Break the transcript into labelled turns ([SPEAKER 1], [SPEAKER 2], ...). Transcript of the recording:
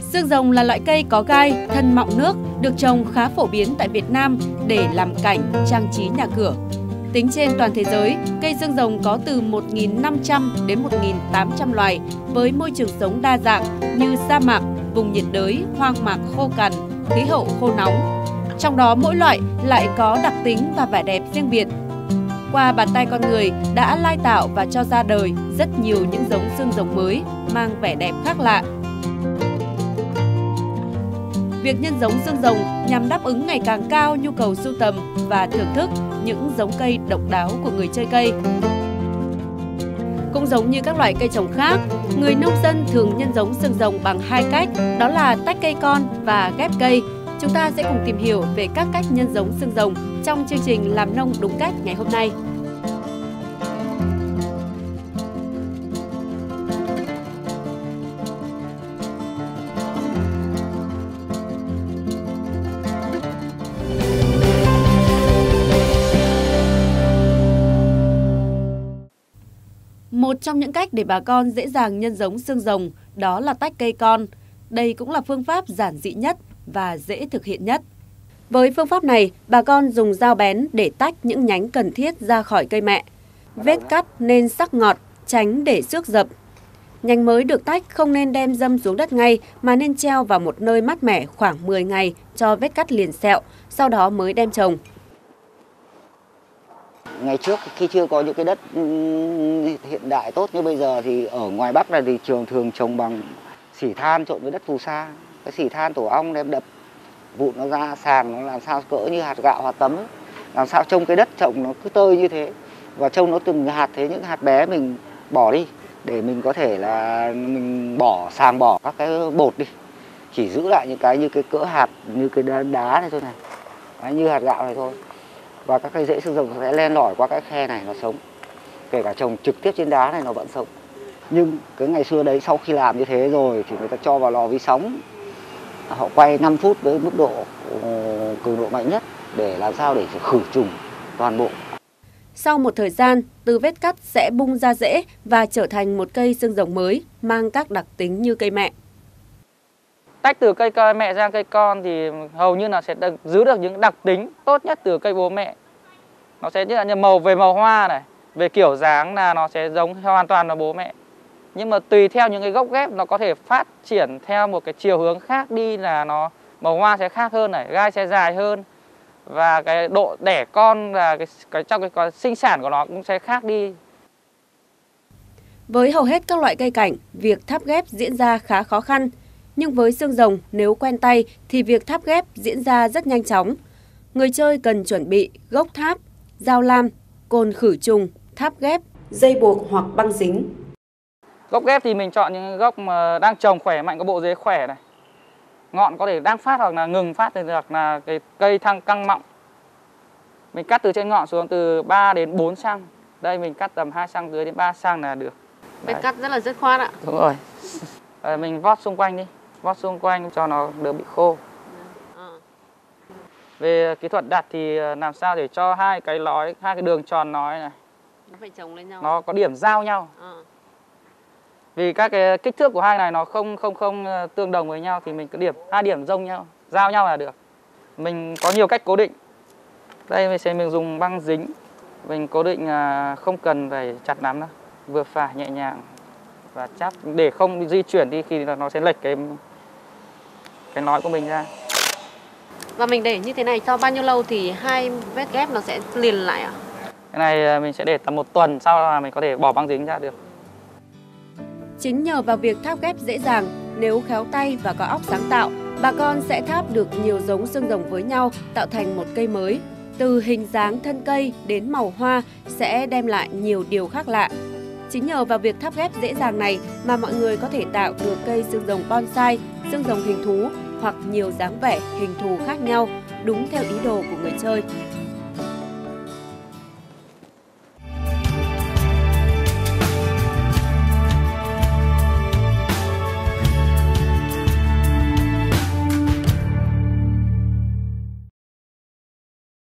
[SPEAKER 1] Xương rồng là loại cây có gai, thân mọng nước, được trồng khá phổ biến tại Việt Nam để làm cảnh, trang trí nhà cửa. Tính trên toàn thế giới, cây xương rồng có từ 1.500 đến 1.800 loài với môi trường sống đa dạng như sa mạc, vùng nhiệt đới, hoang mạc khô cằn, khí hậu khô nóng. Trong đó mỗi loại lại có đặc tính và vẻ đẹp riêng biệt. Qua bàn tay con người đã lai tạo và cho ra đời rất nhiều những giống xương rồng mới mang vẻ đẹp khác lạ. Việc nhân giống xương rồng nhằm đáp ứng ngày càng cao nhu cầu sưu tầm và thưởng thức những giống cây độc đáo của người chơi cây. Cũng giống như các loại cây trồng khác, người nông dân thường nhân giống xương rồng bằng hai cách, đó là tách cây con và ghép cây. Chúng ta sẽ cùng tìm hiểu về các cách nhân giống xương rồng trong chương trình Làm nông đúng cách ngày hôm nay. Một trong những cách để bà con dễ dàng nhân giống xương rồng đó là tách cây con. Đây cũng là phương pháp giản dị nhất và dễ thực hiện nhất. Với phương pháp này, bà con dùng dao bén để tách những nhánh cần thiết ra khỏi cây mẹ. Vết cắt nên sắc ngọt, tránh để xước dập. Nhánh mới được tách không nên đem dâm xuống đất ngay mà nên treo vào một nơi mát mẻ khoảng 10 ngày cho vết cắt liền sẹo, sau đó mới đem trồng.
[SPEAKER 2] Ngày trước khi chưa có những cái đất hiện đại tốt như bây giờ thì ở ngoài Bắc này thì trường thường trồng bằng xỉ than trộn với đất phù sa. Cái xỉ than tổ ong đem đập vụn nó ra sàng, nó làm sao cỡ như hạt gạo, hạt tấm ấy. Làm sao trông cái đất trồng nó cứ tơi như thế và trông nó từng hạt thế, những hạt bé mình bỏ đi để mình có thể là mình sàng bỏ các cái bột đi, chỉ giữ lại những cái như cái cỡ hạt, như cái đá này thôi này. Đấy, như hạt gạo này thôi. Và các cây rễ xương rồng sẽ len lỏi qua cái khe này, nó sống. Kể cả trồng trực tiếp trên đá này nó vẫn sống. Nhưng cái ngày xưa đấy sau khi làm như thế rồi thì người ta cho vào lò vi sóng. Họ quay 5 phút với mức độ cường độ mạnh nhất để làm sao để khử trùng toàn bộ.
[SPEAKER 1] Sau một thời gian, từ vết cắt sẽ bung ra rễ và trở thành một cây xương rồng mới mang các đặc tính như cây mẹ.
[SPEAKER 3] Tách từ cây mẹ ra cây con thì hầu như là sẽ giữ được những đặc tính tốt nhất từ cây bố mẹ. Nó sẽ như màu hoa này, về kiểu dáng là nó sẽ giống hoàn toàn là bố mẹ. Nhưng mà tùy theo những cái gốc ghép nó có thể phát triển theo một cái chiều hướng khác đi, là nó màu hoa sẽ khác hơn này, gai sẽ dài hơn và cái độ đẻ con là trong cái sinh sản của nó cũng sẽ khác đi.
[SPEAKER 1] Với hầu hết các loại cây cảnh, việc tháp ghép diễn ra khá khó khăn. Nhưng với xương rồng, nếu quen tay thì việc tháp ghép diễn ra rất nhanh chóng. Người chơi cần chuẩn bị gốc tháp, dao lam, cồn khử trùng, tháp ghép, dây buộc hoặc băng dính.
[SPEAKER 3] Gốc ghép thì mình chọn những gốc mà đang trồng khỏe mạnh, có bộ rễ khỏe này. Ngọn có thể đang phát hoặc là ngừng phát, hoặc là cái cây căng mọng. Mình cắt từ trên ngọn xuống từ 3 đến 4 cm. Đây mình cắt tầm 2 cm dưới đến 3 cm là được.
[SPEAKER 1] Vết cắt rất là dứt khoát ạ.
[SPEAKER 3] Đúng rồi. Mình vót xung quanh đi. Vót xung quanh cho nó đỡ bị khô. Về kỹ thuật đặt thì làm sao để cho hai cái đường tròn nói này
[SPEAKER 1] nó phải chồng lên nhau,
[SPEAKER 3] nó có điểm giao nhau. Vì các cái kích thước của hai này nó không tương đồng với nhau thì mình cứ hai điểm giống nhau, giao nhau là được. Mình có nhiều cách cố định. Đây mình dùng băng dính. Mình cố định không cần phải chặt lắm đâu, vừa phải nhẹ nhàng và chắc để không di chuyển đi khi nó sẽ lệch cái nói của mình ra.
[SPEAKER 1] Và mình để như thế này sau bao nhiêu lâu thì hai vết ghép nó sẽ liền lại ạ?
[SPEAKER 3] Cái này mình sẽ để tầm 1 tuần sau là mình có thể bỏ băng dính ra được.
[SPEAKER 1] Chính nhờ vào việc tháp ghép dễ dàng, nếu khéo tay và có óc sáng tạo, bà con sẽ tháp được nhiều giống xương rồng với nhau tạo thành một cây mới. Từ hình dáng thân cây đến màu hoa sẽ đem lại nhiều điều khác lạ. Chính nhờ vào việc tháp ghép dễ dàng này mà mọi người có thể tạo được cây xương rồng bonsai, xương rồng hình thú hoặc nhiều dáng vẻ hình thù khác nhau, đúng theo ý đồ của người chơi.